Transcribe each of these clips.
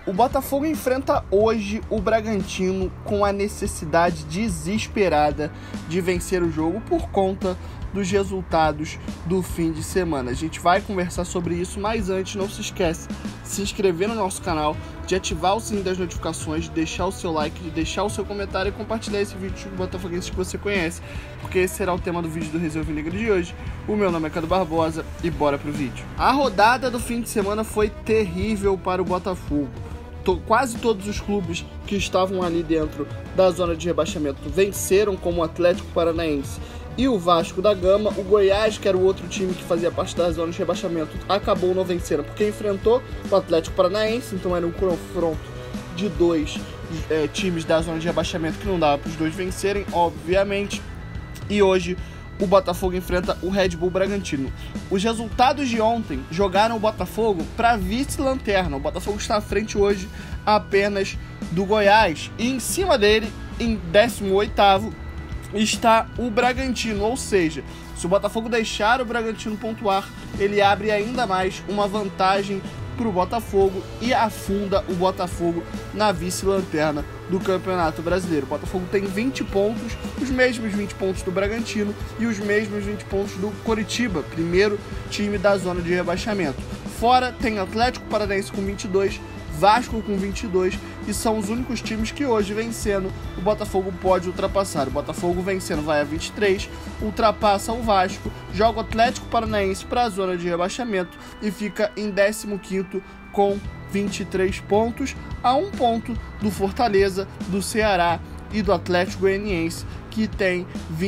O Botafogo enfrenta hoje o Bragantino com a necessidade desesperada de vencer o jogo por conta dos resultados do fim de semana. A gente vai conversar sobre isso, mas antes não se esquece de se inscrever no nosso canal, de ativar o sininho das notificações, de deixar o seu like, de deixar o seu comentário e compartilhar esse vídeo com os botafoguenses que você conhece, porque esse será o tema do vídeo do Resenha Alvinegra de hoje. O meu nome é Cadu Barbosa e bora pro vídeo. A rodada do fim de semana foi terrível para o Botafogo. Quase todos os clubes que estavam ali dentro da zona de rebaixamento venceram, como o Atlético Paranaense e o Vasco da Gama. O Goiás, que era o outro time que fazia parte da zona de rebaixamento, acabou não vencendo porque enfrentou o Atlético Paranaense, então era um confronto de dois times da zona de rebaixamento que não dava para os dois vencerem, obviamente. E hoje o Botafogo enfrenta o Red Bull Bragantino. Os resultados de ontem jogaram o Botafogo para vice-lanterna. O Botafogo está à frente hoje apenas do Goiás. E em cima dele, em 18º, está o Bragantino. Ou seja, se o Botafogo deixar o Bragantino pontuar, ele abre ainda mais uma vantagem para o Botafogo e afunda o Botafogo na vice-lanterna do Campeonato Brasileiro. O Botafogo tem 20 pontos, os mesmos 20 pontos do Bragantino e os mesmos 20 pontos do Coritiba, primeiro time da zona de rebaixamento. Fora tem Atlético Paranaense com 22, Vasco com 22 e são os únicos times que hoje, vencendo, o Botafogo pode ultrapassar. O Botafogo vencendo vai a 23, ultrapassa o Vasco, joga o Atlético Paranaense para a zona de rebaixamento e fica em 15º com 23 pontos, a 1 ponto do Fortaleza, do Ceará e do Atlético Goianiense, que tem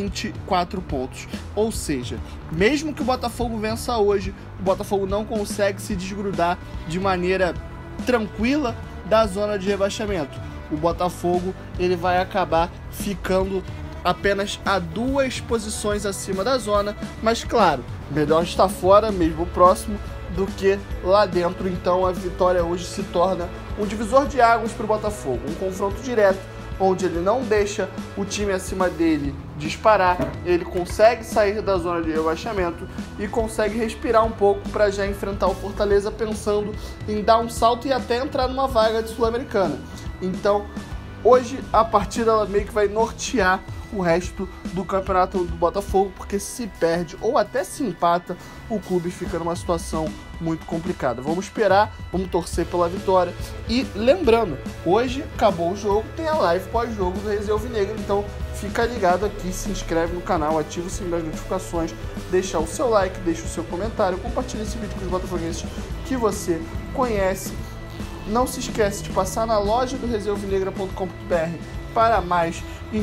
24 pontos. Ou seja, mesmo que o Botafogo vença hoje, o Botafogo não consegue se desgrudar de maneira tranquila da zona de rebaixamento. O Botafogo ele vai acabar ficando apenas a 2 posições acima da zona, mas claro, melhor estar fora, mesmo próximo, do que lá dentro. Então a vitória hoje se torna um divisor de águas para o Botafogo, um confronto direto, onde ele não deixa o time acima dele disparar, ele consegue sair da zona de rebaixamento e consegue respirar um pouco para já enfrentar o Fortaleza, pensando em dar um salto e até entrar numa vaga de Sul-Americana. Então, hoje a partida ela meio que vai nortear o resto do campeonato do Botafogo, porque se perde ou até se empata, o clube fica numa situação muito complicada. Vamos esperar, vamos torcer pela vitória. E lembrando, hoje acabou o jogo, tem a live pós-jogo do Resenha Alvinegra, então fica ligado aqui, se inscreve no canal, ativa o sininho das notificações, deixa o seu like, deixa o seu comentário, compartilha esse vídeo com os botafoguenses que você conhece. Não se esquece de passar na loja do resenhaalvinegra.com.br para mais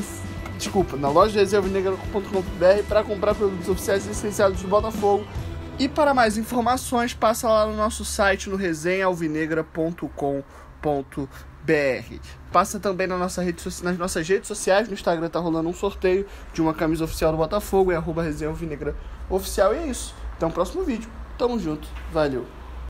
na loja do resenhaalvinegra.com.br para comprar produtos oficiais licenciados do Botafogo. E para mais informações, passa lá no nosso site, no resenhaalvinegra.com.br. Passa também nas nossas redes sociais. No Instagram tá rolando um sorteio de uma camisa oficial do Botafogo, @resenhaalvinegra oficial. E é isso. Até o próximo vídeo. Tamo junto. Valeu.